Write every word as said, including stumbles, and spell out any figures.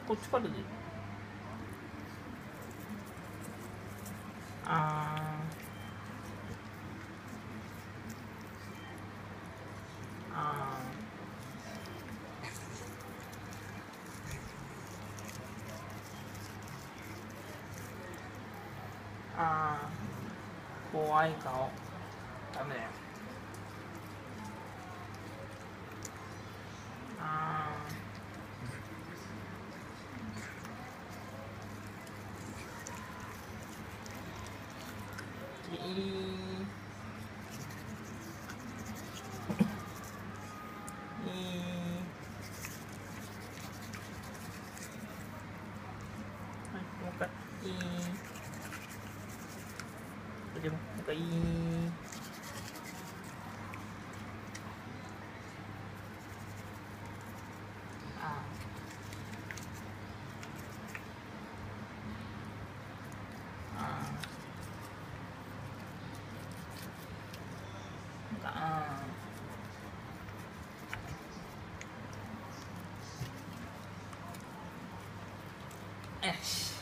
こっちからでいい。あーあーあー怖い顔ダメだよ。あーいいいいはい、もう一回いいでももう一回いいあーあーあーよし